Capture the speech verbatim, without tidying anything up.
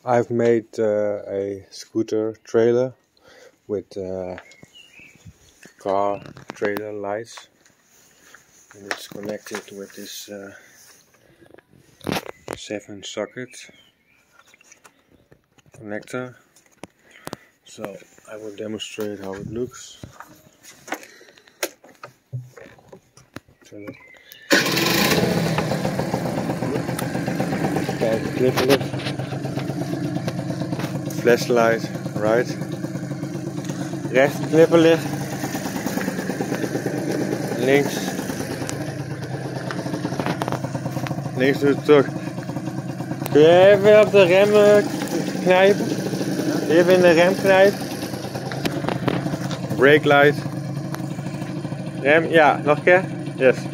I've made uh, a scooter trailer with uh, car trailer lights, and it's connected with this uh, seven socket connector. So I will demonstrate how it looks. Turn it. Kijk, knipperlicht. Flashlight, right. Rechts knipperlicht. Links. Links doet het ook. Kun je even op de rem knijpen? Even in de rem knijpen. Brake light. Rem, ja, nog een keer. Yes.